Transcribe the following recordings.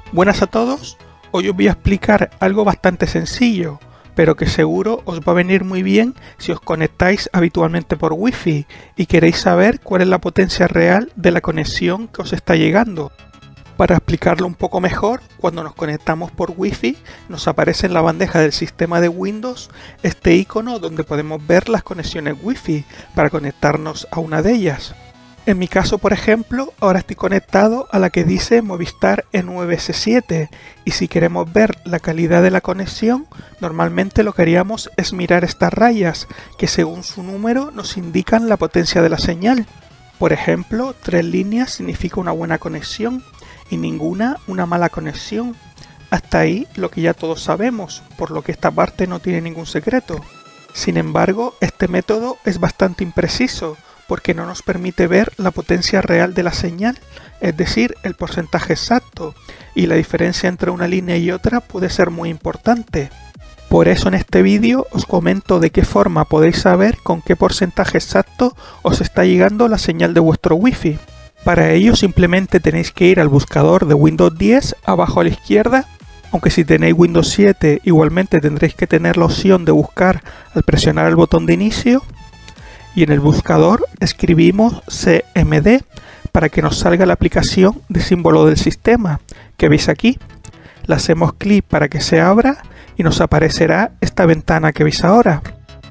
Buenas a todos, hoy os voy a explicar algo bastante sencillo, pero que seguro os va a venir muy bien si os conectáis habitualmente por Wi-Fi y queréis saber cuál es la potencia real de la conexión que os está llegando. Para explicarlo un poco mejor, cuando nos conectamos por Wi-Fi nos aparece en la bandeja del sistema de Windows este icono donde podemos ver las conexiones Wi-Fi para conectarnos a una de ellas. En mi caso, por ejemplo, ahora estoy conectado a la que dice Movistar E9S7 y si queremos ver la calidad de la conexión, normalmente lo que haríamos es mirar estas rayas que según su número nos indican la potencia de la señal. Por ejemplo, 3 líneas significa una buena conexión y ninguna una mala conexión. Hasta ahí lo que ya todos sabemos, por lo que esta parte no tiene ningún secreto. Sin embargo, este método es bastante impreciso, porque no nos permite ver la potencia real de la señal, es decir, el porcentaje exacto, y la diferencia entre una línea y otra puede ser muy importante. Por eso en este vídeo os comento de qué forma podéis saber con qué porcentaje exacto os está llegando la señal de vuestro Wi-Fi. Para ello simplemente tenéis que ir al buscador de Windows 10 abajo a la izquierda, aunque si tenéis Windows 7 igualmente tendréis que tener la opción de buscar al presionar el botón de inicio. Y en el buscador escribimos CMD para que nos salga la aplicación de símbolo del sistema que veis aquí. Le hacemos clic para que se abra y nos aparecerá esta ventana que veis ahora.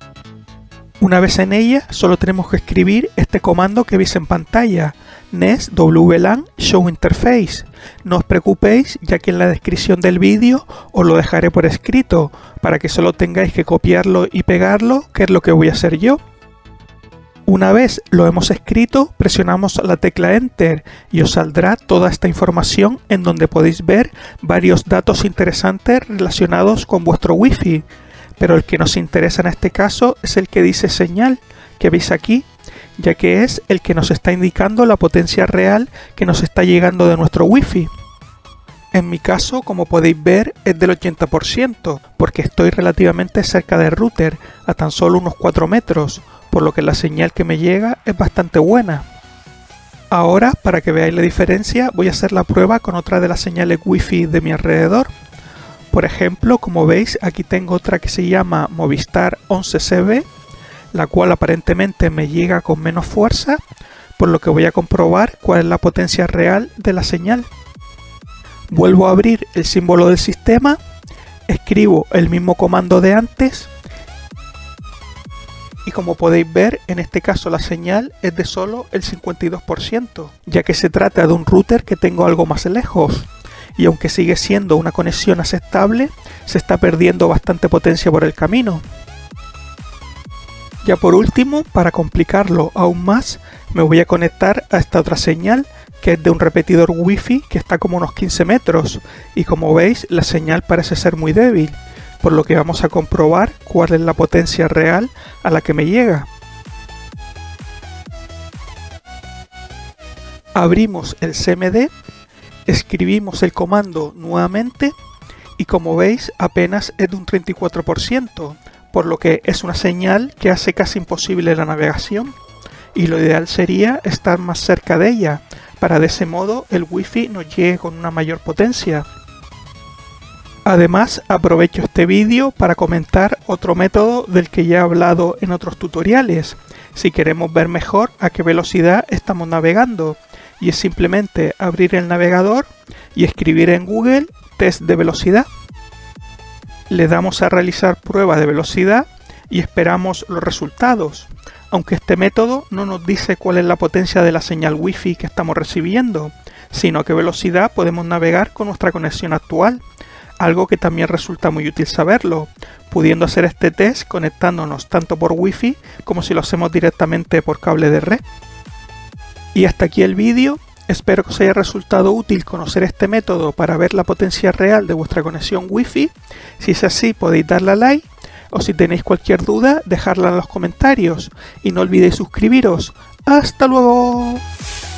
Una vez en ella solo tenemos que escribir este comando que veis en pantalla, NES WLAN Show Interface. No os preocupéis, ya que en la descripción del vídeo os lo dejaré por escrito para que solo tengáis que copiarlo y pegarlo, que es lo que voy a hacer yo. Una vez lo hemos escrito, presionamos la tecla Enter y os saldrá toda esta información en donde podéis ver varios datos interesantes relacionados con vuestro Wi-Fi. Pero el que nos interesa en este caso es el que dice señal, que veis aquí, ya que es el que nos está indicando la potencia real que nos está llegando de nuestro Wi-Fi. En mi caso, como podéis ver, es del 80%, porque estoy relativamente cerca del router, a tan solo unos 4 metros, por lo que la señal que me llega es bastante buena. Ahora, para que veáis la diferencia, voy a hacer la prueba con otra de las señales Wi-Fi de mi alrededor. Por ejemplo, como veis, aquí tengo otra que se llama Movistar 11CB, la cual aparentemente me llega con menos fuerza, por lo que voy a comprobar cuál es la potencia real de la señal. Vuelvo a abrir el símbolo del sistema, escribo el mismo comando de antes, y como podéis ver, en este caso la señal es de solo el 52%, ya que se trata de un router que tengo algo más lejos. Y aunque sigue siendo una conexión aceptable, se está perdiendo bastante potencia por el camino. Ya por último, para complicarlo aún más, me voy a conectar a esta otra señal, que es de un repetidor Wi-Fi que está como unos 15 metros, y como veis, la señal parece ser muy débil, por lo que vamos a comprobar cuál es la potencia real a la que me llega. Abrimos el CMD, escribimos el comando nuevamente y como veis apenas es de un 34%, por lo que es una señal que hace casi imposible la navegación y lo ideal sería estar más cerca de ella, para de ese modo el Wi-Fi nos llegue con una mayor potencia. Además, aprovecho este vídeo para comentar otro método del que ya he hablado en otros tutoriales, si queremos ver mejor a qué velocidad estamos navegando, y es simplemente abrir el navegador y escribir en Google test de velocidad. Le damos a realizar prueba de velocidad y esperamos los resultados, aunque este método no nos dice cuál es la potencia de la señal Wi-Fi que estamos recibiendo, sino a qué velocidad podemos navegar con nuestra conexión actual. Algo que también resulta muy útil saberlo, pudiendo hacer este test conectándonos tanto por Wi-Fi como si lo hacemos directamente por cable de red. Y hasta aquí el vídeo, espero que os haya resultado útil conocer este método para ver la potencia real de vuestra conexión Wi-Fi. Si es así podéis darle a like, o si tenéis cualquier duda dejadla en los comentarios y no olvidéis suscribiros. ¡Hasta luego!